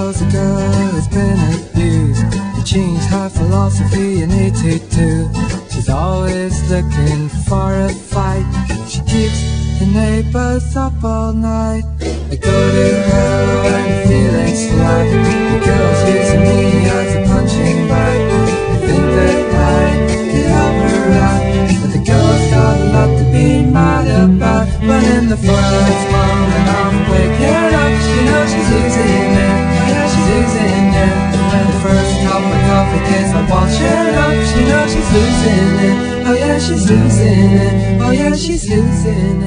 was a girl who's been abused. They changed her philosophy in 82. She's always looking for a fight. She keeps the neighbors up all night. I go to her when I'm feeling slight. The girl's using me as a punching bag. I think that I can help her out, but the girl's got a lot to be mad about. When in the first moment of waking up, she knows she's losing it. Oh yeah, she's losing it. When the first cup of coffee tastes like washing up, she knows she's losing it. Oh yeah, she's losing it. Oh yeah, she's losing it.